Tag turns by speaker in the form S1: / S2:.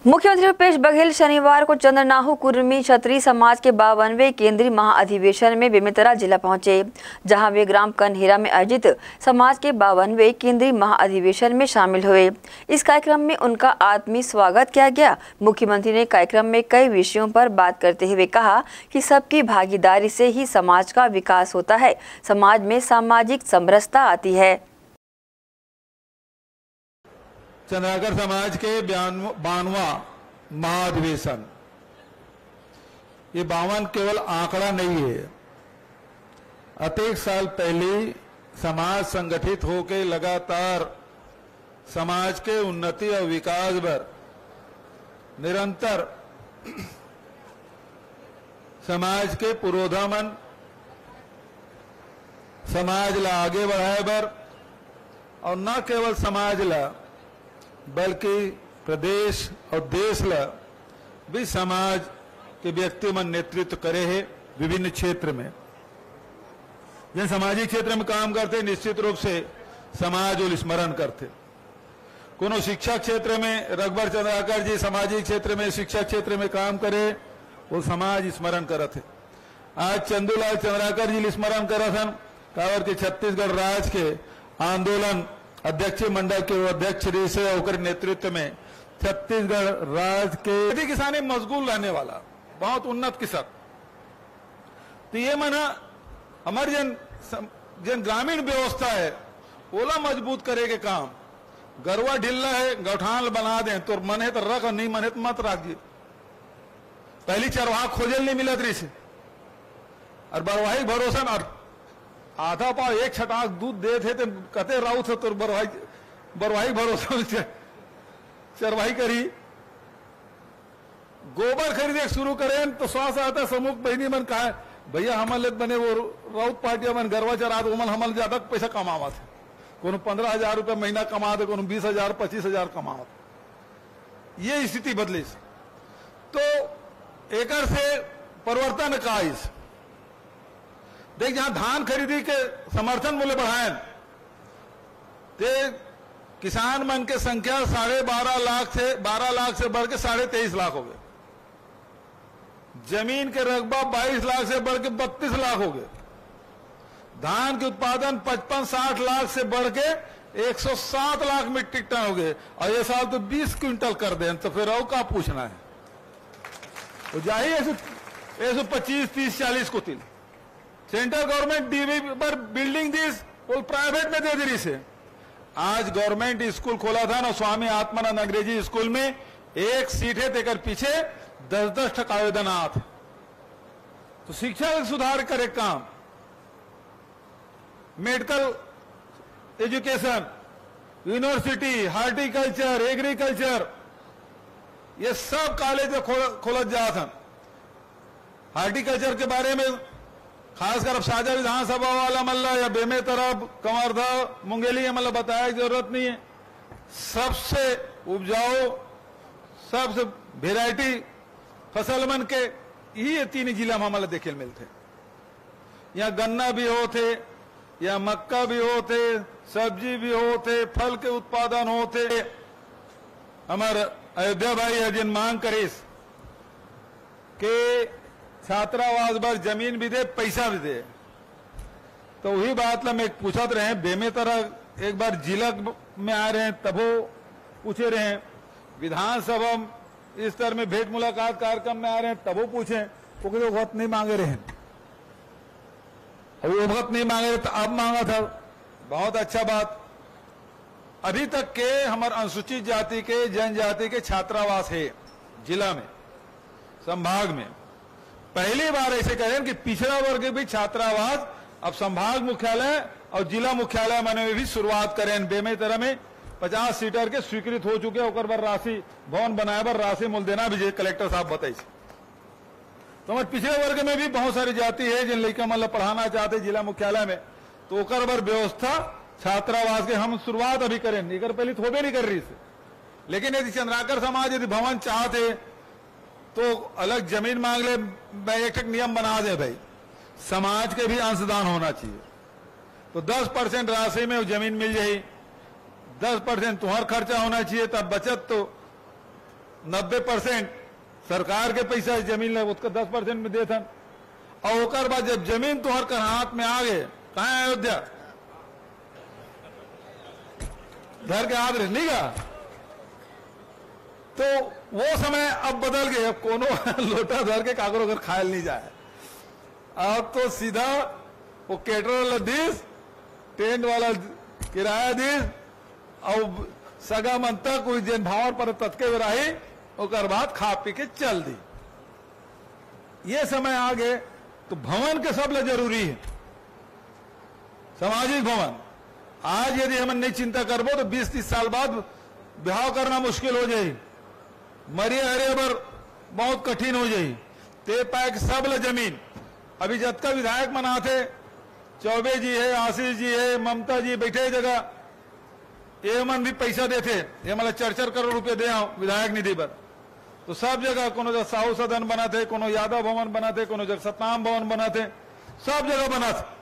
S1: मुख्यमंत्री भूपेश बघेल शनिवार को चंद्रनाहु कुर्मी क्षत्रिय समाज के 52वें केंद्रीय महाअधिवेशन में बेमेतरा जिला पहुंचे, जहां वे ग्राम कन्हेरा में आयोजित समाज के 52वें केंद्रीय महाअधिवेशन में शामिल हुए। इस कार्यक्रम में उनका आत्मीय स्वागत किया गया। मुख्यमंत्री ने कार्यक्रम में कई विषयों पर बात करते हुए कहा कि सबकी भागीदारी से ही समाज का विकास होता है, समाज में सामाजिक समरसता आती है।
S2: चंद्राकर समाज के 52वां महाअधिवेशन, ये 52 केवल आंकड़ा नहीं है। अनेक साल पहले समाज संगठित होकर लगातार समाज के उन्नति और विकास पर निरंतर समाज के पुरोधामन, समाज ला आगे बढ़ाए बर और न केवल समाज ला बल्कि प्रदेश और देश ला भी समाज के व्यक्ति मन नेतृत्व करे है। विभिन्न क्षेत्र में जिन सामाजिक क्षेत्र में काम करते निश्चित रूप से समाज और स्मरण करते। कोनो शिक्षा क्षेत्र में रघुबर चंद्राकर जी सामाजिक क्षेत्र में शिक्षा क्षेत्र में काम करे, वो समाज स्मरण करत है। आज चंदूलाल चंद्राकर जी स्मरण करत हन, कावर के छत्तीसगढ़ राज्य के आंदोलन अध्यक्ष मंडल के अध्यक्ष जी से होकर नेतृत्व में छत्तीसगढ़ राज्य के खेती किसानी मशगूल रहने वाला बहुत उन्नत किसान। तो ये मना हमारे जन ग्रामीण व्यवस्था है ओला मजबूत करे के काम। गरवा ढिल्ला है, गौठान बना दें तो मन है तो रख और नहीं मन है तो मत रखिए। पहली चरवाहा खोजल नहीं मिलत रही से और बरवाही भरोसा और आधा पाव एक छटाक दूध दे थे तो कते राउ थे तो बरवाही भरोसा चरवाही करी। गोबर खरीदे शुरू करें तो श्वास आता समूह बहनी मन कहा भैया हमल बने वो राउत पार्टी मन गरवा चरा उमन हमल ज्यादा पैसा कमावा थे। कोनो 15,000 रुपया महीना कमा दे, कोनो 20,000 25,000 कमावा। ये स्थिति बदली तो एकर से परिवर्तन का इस देख जहां धान खरीदी के समर्थन मूल्य बढ़ाए ते किसान मन के संख्या 12.5 लाख से बढ़ के 23.5 लाख हो गए। जमीन के रकबा 22 लाख से बढ़ के 32 लाख हो गए। धान के उत्पादन 55-60 लाख से बढ़ के 107 लाख मीट्रिक टन हो गए। और ये साल तो 20 क्विंटल कर दें तो फिर और का पूछना है। तो जाहिए 125, 30, 40 को तिल सेंट्रल गवर्नमेंट डीबी पर बिल्डिंग दिस वो प्राइवेट में दे दी रही से। आज गवर्नमेंट स्कूल खोला था ना स्वामी आत्मानंद अंग्रेजी स्कूल में, एक सीट है तेकर पीछे 10-10 आवेदन आते। तो शिक्षा सुधार करे काम, medical education, university, horticulture, agriculture, ये सब कॉलेज खोलत जात। हार्टिकल्चर के बारे में खासकर अब साझा विधानसभा वाला मल्ला या बेमेतरा कंवरधा मुंगेली मतलब बताया की जरूरत नहीं है। सबसे उपजाऊ सबसे वेराइटी फसल मन के ये 3 जिला में हमारे देखे मिलते। यहाँ गन्ना भी होते, या मक्का भी होते, सब्जी भी होते, फल के उत्पादन होते। हमारे अयोध्या भाई अर्जुन मांग करीस के छात्रावास पर जमीन भी दे, पैसा भी दे। तो वही बात ला मैं पूछत रहे बेमेतरा एक बार जिला में आ रहे हैं तब वो पूछे रहे, विधानसभा इस स्तर में भेंट मुलाकात कार्यक्रम में आ रहे हैं तब वो पूछे, क्योंकि वो वक्त नहीं मांगे रहे, वो वक्त नहीं मांगे रहे तो अब मांगा था। बहुत अच्छा बात। अभी तक के हमारे अनुसूचित जाति के जनजाति के छात्रावास है जिला में, संभाग में। पहली बार ऐसे करें कि पिछड़ा वर्ग के भी छात्रावास अब संभाग मुख्यालय और जिला मुख्यालय में भी शुरुआत करें। बेमेतरा में 50 सीटर के स्वीकृत हो चुके, ओकर पर राशि भवन बनाए पर राशि मूल देना भी कलेक्टर साहब बताई। तो हमारे पिछड़े वर्ग में भी बहुत सारी जाति है जिन लड़का मतलब पढ़ाना चाहते जिला मुख्यालय में, तो ओकर पर व्यवस्था छात्रावास के हम शुरुआत अभी करें। इकर पहले थोड़े नहीं कर रही से, लेकिन यदि चंद्राकर समाज यदि भवन चाहते तो अलग जमीन मांग ले, एक नियम बना दे भाई, समाज के भी अंशदान होना चाहिए। तो 10% राशि में वो जमीन मिल जाए, 10% तुम्हारा खर्चा होना चाहिए, तब बचत तो 90% सरकार के पैसा जमीन ले उसका 10% में दे था। और ओकर बाद जब जमीन तुहर कर हाथ में आ गए, कहाँ है अयोध्या, घर के हाथ नहीं का, तो वो समय अब बदल गए। अब कोनो लोटा धर के काकरो घर खायल नहीं जाए। अब तो सीधा वो केटर वाला दिस, टेंट वाला किराया दिस, और सगा मन तक कोई जन भावर पर तत्के रही, ओकर बाद खा पी के चल दी। ये समय आ गए तो भवन के सब ले जरूरी है, सामाजिक भवन। आज यदि हम नहीं चिंता करबो तो 20-30 साल बाद ब्याह करना मुश्किल हो जाए, मरिए हरे बर बहुत कठिन हो जाए। ते पैक सब ले जमीन अभी जतका विधायक मना थे, चौबे जी है, आशीष जी है, ममता जी बैठे जगह, ये मन भी पैसा देते, ये मतलब 4-4 करोड़ रुपए दे आओ विधायक निधि पर। तो सब जगह कोनो जगह साहू सदन बनाते, कोनो यादव भवन बनाते, कोनो जगह सतनाम भवन बनाते, सब जगह बनाते।